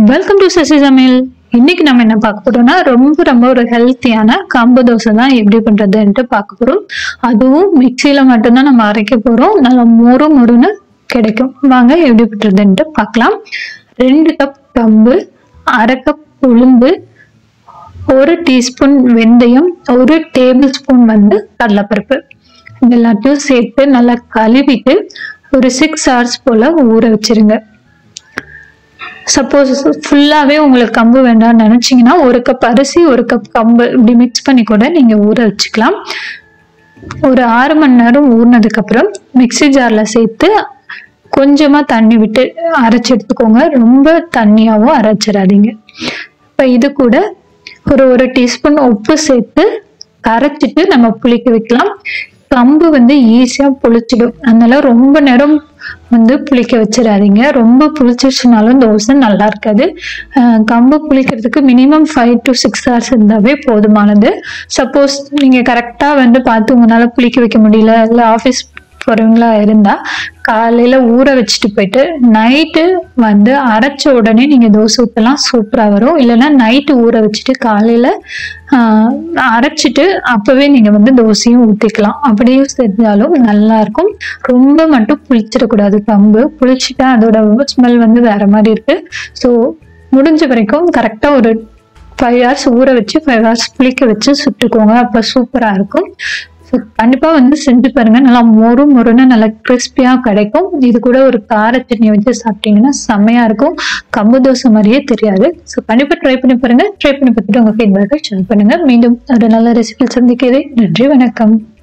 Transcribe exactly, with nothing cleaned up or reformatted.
Welcome to Sasi சமையல். இன்னைக்கு நம்ம என்ன பார்க்க போறோம்னா ரொம்ப ரொம்ப ஒரு ஹெல்த்தியான கம்பு தோசை தான் எப்படி பண்றதுன்ட்டு பார்க்க போறோம். அதுவும் மிக்சியில மட்டும்தான் நம்ம அரைக்க போறோம். நல்லா மொறு மொறுன்னு கிடைக்கும். வாங்க எப்படி பண்றதுன்ட்டு பார்க்கலாம். ரெண்டு கப் கம்பு, அரை கப் உளுந்து, ஒரு டீஸ்பூன் வெந்தயம், ஒரு டேபிள் ஸ்பூன் வந்து கடலைப்பருப்பு, இது எல்லாத்தையும் சேர்த்து நல்லா கழுவிட்டு ஒரு சிக்ஸ் ஹவர்ஸ் போல ஊற வச்சிருங்க. சப்போஸ் ஃபுல்லாவே உங்களுக்கு கம்பு வேண்டாம்னு நினைச்சீங்கன்னா ஒரு கப் அரிசி ஒரு கப் கம்பு இப்படி மிக்ஸ் பண்ணி கூட நீங்க ஊற வச்சுக்கலாம். ஒரு ஆறு மணி நேரம் ஊறினதுக்கு அப்புறம் மிக்சி ஜார்ல சேர்த்து கொஞ்சமா தண்ணி விட்டு அரைச்சி எடுத்துக்கோங்க. ரொம்ப தண்ணியாவும் அரைச்சிடாதீங்க. இப்ப இது கூட ஒரு ஒரு டீஸ்பூன் உப்பு சேர்த்து கரைச்சிட்டு நம்ம புளிக்க வைக்கலாம். கம்பு வந்து ஈஸியா புளிச்சிடும், அதனால ரொம்ப நேரம் வந்து புளிக்க வச்சிடாதீங்க. ரொம்ப புளிச்சிச்சுனாலும் தோசை நல்லா இருக்காது. அஹ் கம்பு புளிக்கிறதுக்கு minimum five to six hours இருந்தாவே போதுமானது. சப்போஸ் நீங்க கரெக்டா வந்து பார்த்து உங்களால புளிக்க வைக்க முடியல, இல்லை ஆஃபீஸ் போறவங்களா இருந்தா காலையில ஊற வச்சுட்டு போயிட்டு நைட்டு வந்து அரைச்ச உடனே நீங்க தோசை ஊற்றலாம், சூப்பரா வரும். இல்லைன்னா நைட்டு ஊற வச்சுட்டு காலையில ஆஹ் அரைச்சிட்டு அப்பவே நீங்க வந்து தோசையும் ஊத்திக்கலாம். அப்படியே செஞ்சாலும் நல்லா இருக்கும். ரொம்ப மட்டும் புளிச்சிடக்கூடாது. கம்பு புளிச்சுட்டா அதோட ஸ்மெல் வந்து வேற மாதிரி இருக்கு. ஸோ முடிஞ்ச வரைக்கும் கரெக்டா ஒரு ஃபைவ் ஹவர்ஸ் ஊற வச்சு ஃபைவ் ஹவர்ஸ் புளிக்க வச்சு சுட்டுக்கோங்க. அப்ப சூப்பரா இருக்கும். கண்டிப்பா வந்து செஞ்சு பாருங்க. நல்லா மொறு மொறுன்னு நல்லா கிறிஸ்பியா கிடைக்கும். இது கூட ஒரு கார சட்னி வச்சு சாப்பிட்டீங்கன்னா செம்மையா இருக்கும். கம்பு தோசை மாதிரியே தெரியாது. ஸோ கண்டிப்பா ட்ரை பண்ணி பாருங்க. ட்ரை பண்ணி பார்த்துட்டு உங்க ஃபீட்பேக்கை ஷேர் பண்ணுங்க. மீண்டும் ஒரு நல்ல ரெசிபி சந்திக்கிறேன். நன்றி, வணக்கம்.